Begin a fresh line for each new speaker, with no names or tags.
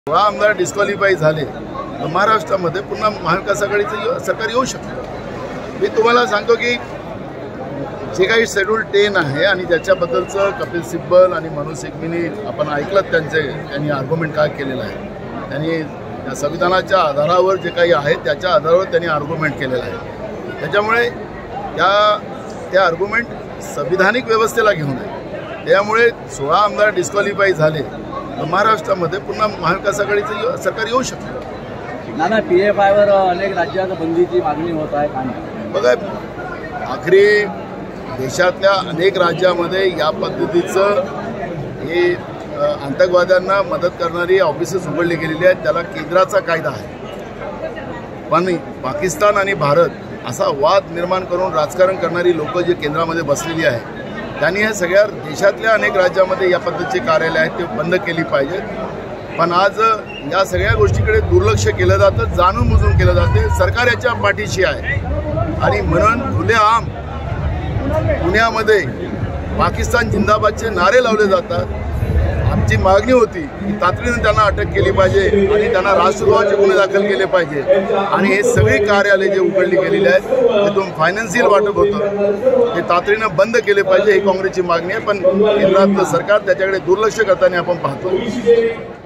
आमदार डिस्क्वालिफाय झाले तर महाराष्ट्रामध्ये पुन्हा महाविकास आघाडीचं सरकार येऊ शकतं। मी तुम्हाला सांगतो की जे काही शेड्यूल 10 आहे आणि त्याच्याबद्दलचं कपिल सिब्बल आणि मनोज सिंघवींनी आपण ऐकलं त्यांनी आर्ग्युमेंट काय केलेलं आहे। त्यांनी संविधानाच्या आधारावर जे काही आहे त्याच्या आधारावर त्यांनी आर्ग्युमेंट केलेलं आहे। त्याच्यामुळे त्या आर्ग्युमेंट संविधानिक व्यवस्थेला घेऊन आहे। त्यामुळे 16 आमदार डिस्क्वालिफाय झाले तर महाराष्ट्रामध्ये पुन्हा महाविकास आघाडीचं सरकार येऊ शकतं।
नाना PFI वर अनेक राज्यात बंदीची मागणी होत आहे का?
बघा, आखरी देशातल्या अनेक राज्यामध्ये या पद्धतीचं हे आतंकवाद्यांना मदत करणारी ऑफिसेस उघडली गेलेली आहेत। त्याला केंद्राचा कायदा आहे, पण पाकिस्तान आणि भारत असा वाद निर्माण करून राजकारण करणारी लोक जे केंद्रामध्ये बसलेली आहेत त्यांनी हे सगळ्या देशातल्या अनेक राज्यामध्ये या पद्धतीचे कार्यालय आहेत ते बंद केली पाहिजेत। पण आज या सगळ्या गोष्टीकडे दुर्लक्ष केलं जातं, जाणून बुजून केलं जाते। सरकार याच्या पाठीशी आहे आणि म्हणून खुलेआम पुण्यामध्ये पाकिस्तान जिंदाबादचे नारे लावले जातात। आमची मागणी होती की तातडीने त्यांना अटक केली पाहिजे आणि त्यांना राष्ट्रद्रोहाचे गुन्हे दाखल केले पाहिजे आणि हे सगळे कार्यालय जे उघडली गेलेले आहेत त्यातून फायनान्शियल वाटप होतं ते तातडीनं बंद केले पाहिजे ही काँग्रेसची मागणी आहे। पण केंद्रातलं सरकार त्याच्याकडे दुर्लक्ष करताना आपण पाहतो।